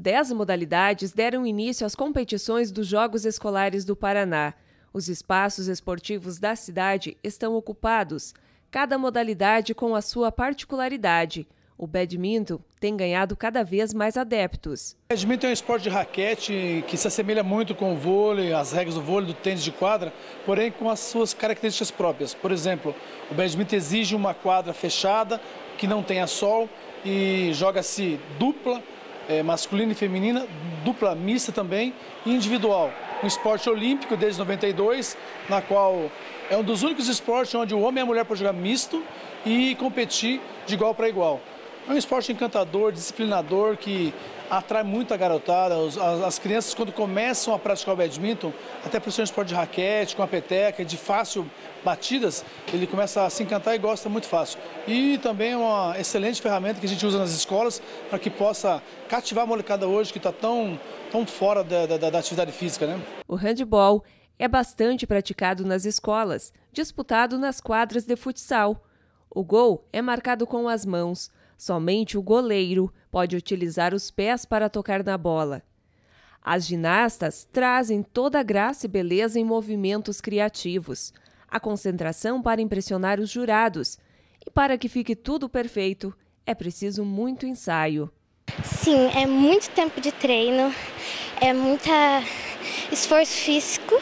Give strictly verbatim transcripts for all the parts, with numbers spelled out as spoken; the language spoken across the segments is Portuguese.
Dez modalidades deram início às competições dos Jogos Escolares do Paraná. Os espaços esportivos da cidade estão ocupados, cada modalidade com a sua particularidade. O badminton tem ganhado cada vez mais adeptos. O badminton é um esporte de raquete que se assemelha muito com o vôlei, as regras do vôlei, do tênis de quadra, porém com as suas características próprias. Por exemplo, o badminton exige uma quadra fechada, que não tenha sol, e joga-se dupla, é, masculina e feminina, dupla mista também e individual. Um esporte olímpico desde noventa e dois, na qual é um dos únicos esportes onde o homem e a mulher podem jogar misto e competir de igual para igual. É um esporte encantador, disciplinador, que atrai muito a garotada. As, as crianças, quando começam a praticar o badminton, até por ser um esporte de raquete, com a peteca, de fácil batidas, ele começa a se encantar e gosta muito fácil. E também é uma excelente ferramenta que a gente usa nas escolas para que possa cativar a molecada hoje, que está tão, tão fora da, da, da atividade física, né? O handebol é bastante praticado nas escolas, disputado nas quadras de futsal. O gol é marcado com as mãos. Somente o goleiro pode utilizar os pés para tocar na bola. As ginastas trazem toda a graça e beleza em movimentos criativos, a concentração para impressionar os jurados. E para que fique tudo perfeito, é preciso muito ensaio. Sim, é muito tempo de treino, é muito esforço físico,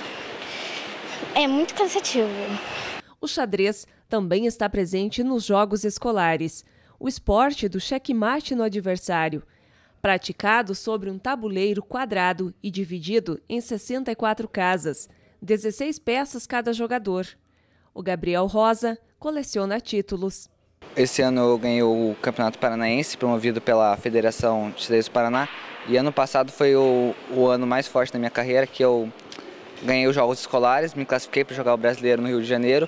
é muito cansativo. O xadrez também está presente nos jogos escolares. O esporte do checkmate no adversário, praticado sobre um tabuleiro quadrado e dividido em sessenta e quatro casas, dezesseis peças cada jogador. O Gabriel Rosa coleciona títulos. Esse ano eu ganhei o Campeonato Paranaense, promovido pela Federação de Xadrez do Paraná, e ano passado foi o, o ano mais forte da minha carreira, que eu ganhei os Jogos Escolares, me classifiquei para jogar o Brasileiro no Rio de Janeiro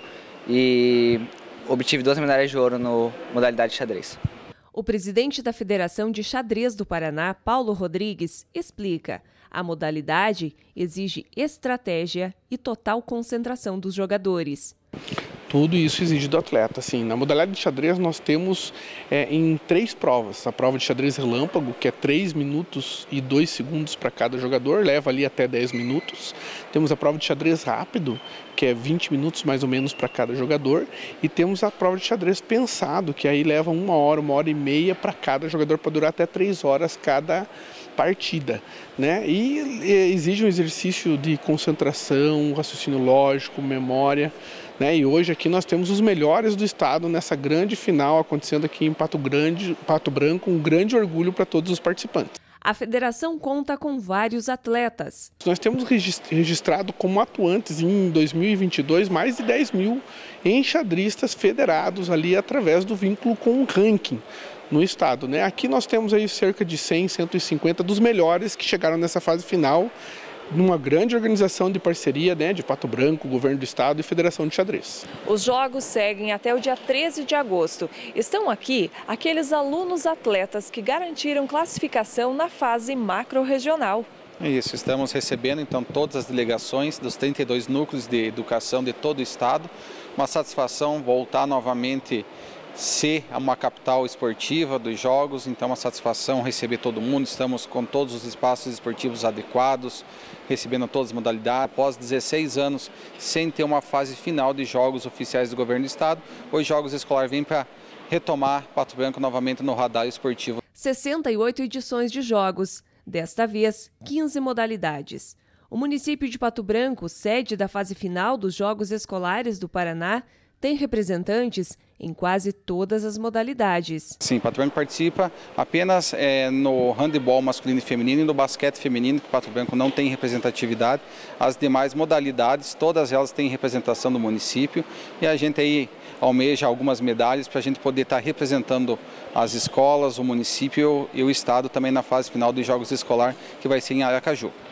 e obtive duas medalhas de ouro no modalidade de xadrez. O presidente da Federação de Xadrez do Paraná, Paulo Rodrigues, explica: a modalidade exige estratégia e total concentração dos jogadores. Tudo isso exige do atleta. Assim, na modalidade de xadrez nós temos é, em três provas. A prova de xadrez relâmpago, que é três minutos e dois segundos para cada jogador, leva ali até dez minutos. Temos a prova de xadrez rápido, que é vinte minutos mais ou menos para cada jogador. E temos a prova de xadrez pensado, que aí leva uma hora, uma hora e meia para cada jogador, para durar até três horas cada partida, né? E exige um exercício de concentração, raciocínio lógico, memória, né? E hoje aqui nós temos os melhores do estado nessa grande final acontecendo aqui em Pato Grande, Pato Branco, um grande orgulho para todos os participantes. A federação conta com vários atletas. Nós temos registrado como atuantes em dois mil e vinte e dois mais de dez mil enxadristas federados ali através do vínculo com o ranking no estado, né? Aqui nós temos aí cerca de cem, cento e cinquenta dos melhores que chegaram nessa fase final, numa grande organização de parceria, né, de Pato Branco, Governo do Estado e Federação de Xadrez. Os jogos seguem até o dia treze de agosto. Estão aqui aqueles alunos atletas que garantiram classificação na fase macro-regional. É isso, estamos recebendo então todas as delegações dos trinta e dois núcleos de educação de todo o estado. Uma satisfação voltar novamente ser uma capital esportiva dos jogos, então uma satisfação receber todo mundo. Estamos com todos os espaços esportivos adequados, recebendo todas as modalidades. Após dezesseis anos sem ter uma fase final de jogos oficiais do governo do estado, os Jogos Escolares vêm para retomar Pato Branco novamente no radar esportivo. sessenta e oito edições de jogos, desta vez quinze modalidades. O município de Pato Branco, sede da fase final dos Jogos Escolares do Paraná, tem representantes em quase todas as modalidades. Sim, Pato Branco participa apenas é, no handebol masculino e feminino e no basquete feminino, que Pato Branco não tem representatividade. As demais modalidades, todas elas têm representação do município e a gente aí almeja algumas medalhas para a gente poder estar representando as escolas, o município e o estado também na fase final dos Jogos Escolares, que vai ser em Aracaju.